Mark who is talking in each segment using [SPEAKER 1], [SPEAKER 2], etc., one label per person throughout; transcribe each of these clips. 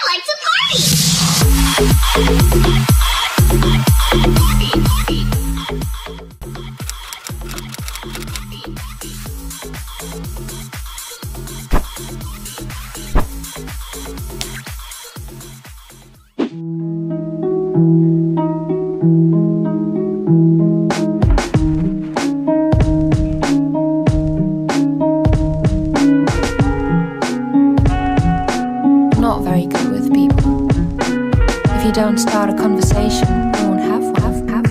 [SPEAKER 1] like to party!
[SPEAKER 2] Not very good with people. If you don't start a conversation, you won't have one.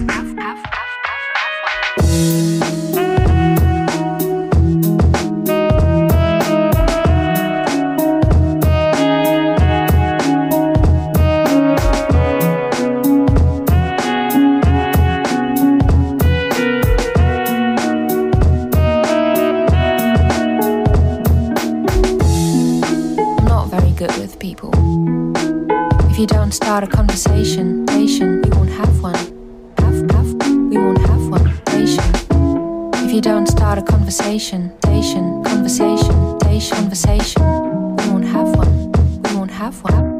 [SPEAKER 2] Not very good with people. If you don't start a conversation, you won't have one. We won't have one. If you don't start a conversation, we won't have one. We won't have one.